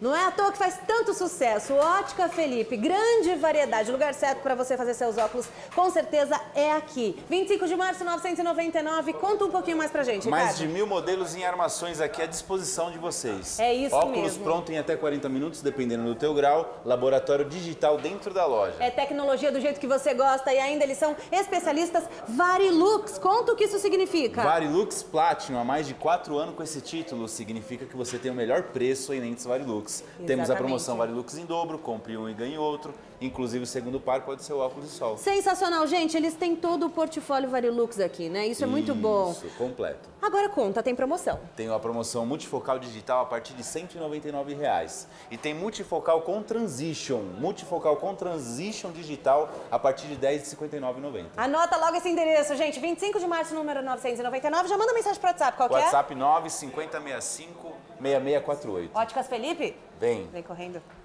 Não é à toa que faz tanto sucesso. Ótica Felipe, grande variedade. O lugar certo para você fazer seus óculos, com certeza, é aqui. 25 de março, 999. Conta um pouquinho mais pra gente, Ricardo. Mais de 1000 modelos em armações aqui à disposição de vocês. É isso óculos mesmo. Pronto em até 40 minutos, dependendo do teu grau. Laboratório digital dentro da loja. É tecnologia do jeito que você gosta e ainda eles são especialistas Varilux. Conta o que isso significa. Varilux Platinum, há mais de 4 anos com esse título, significa que você tem o melhor preço em lentes Varilux. Exatamente. Temos a promoção Varilux em dobro, compre um e ganhe outro. Inclusive o segundo par pode ser o óculos de sol. Sensacional, gente. Eles têm todo o portfólio Varilux aqui, né? Isso é muito bom. Isso, completo. Agora conta, tem promoção. Tem a promoção multifocal digital a partir de R$ 199,00. E tem multifocal com transition. Multifocal com transition digital a partir de R$ 10,59,90. Anota logo esse endereço, gente. 25 de março, número 999. Já manda mensagem pro WhatsApp, qual que é? WhatsApp 95065-6648. Óticas Felipe? Vem. Vem correndo.